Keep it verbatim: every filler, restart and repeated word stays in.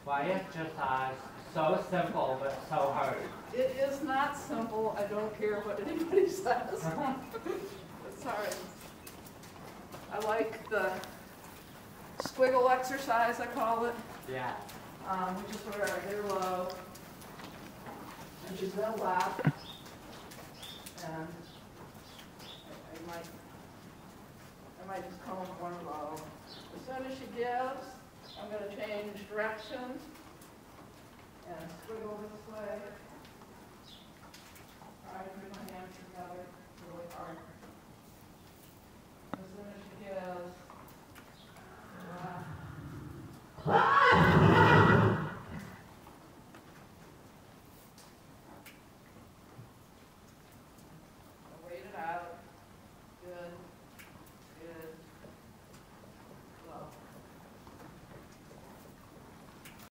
Why exercise? So simple, but so hard. It is not simple. I don't care what anybody says. It's hard. I like the squiggle exercise, I call it, Yeah. um, which is where I get low, and she's going to laugh, and I, I might, I might just come one low. As soon as she gives, I'm going to change direction and squiggle this way. Try to bring my hands together really hard.